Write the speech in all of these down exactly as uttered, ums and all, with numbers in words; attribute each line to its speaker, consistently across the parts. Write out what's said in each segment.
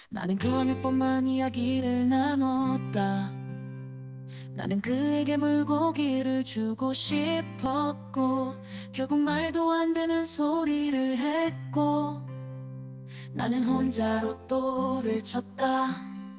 Speaker 1: 나는 그와 몇 번만 이야기를 나눴다. 나는 그에게 물고기를 주고 싶었고 결국 말도 안 되는 소리를 했고 나는 혼자로 또를 쳤다.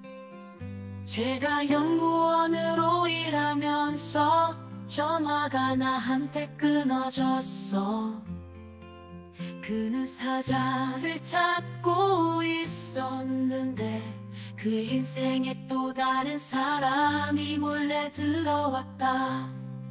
Speaker 1: 제가 연구원으로 일하면서 전화가 나한테 끊어졌어. 그는 사자를 찾고 있었는데 그 인생에 또 다른 사람이 몰래 들어왔다.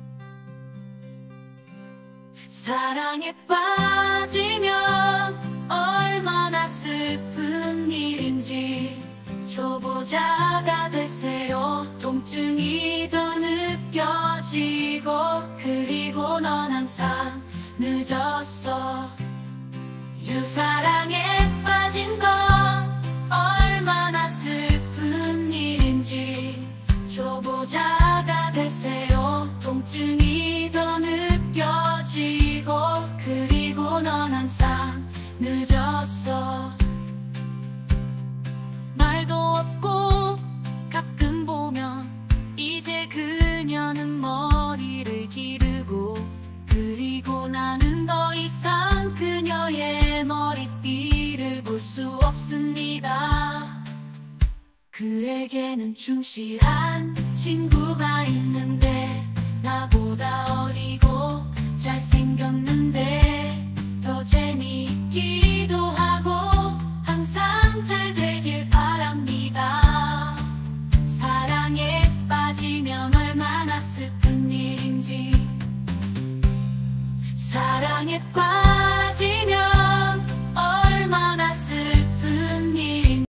Speaker 1: 사랑에 빠지면 얼마나 슬픈 일인지 초보자가 되세요. 통증이 더 느껴지고 그리고 넌 항상 늦었어. 유사랑에 빠진 건 얼마나 슬픈 일인지 초보자가 되세요. 통증이 더 느껴지고 그리고 넌 항상 늦었어. 말도 없고 가끔 보면 이제 그녀는 머리를 기르고 그리고 나는 더 이상 그녀의 머리띠를 볼 수 없습니다. 그에게는 충실한 친구가 있는데 나보다 어리고 잘생겼는데 더 재미있기도 하고 항상 잘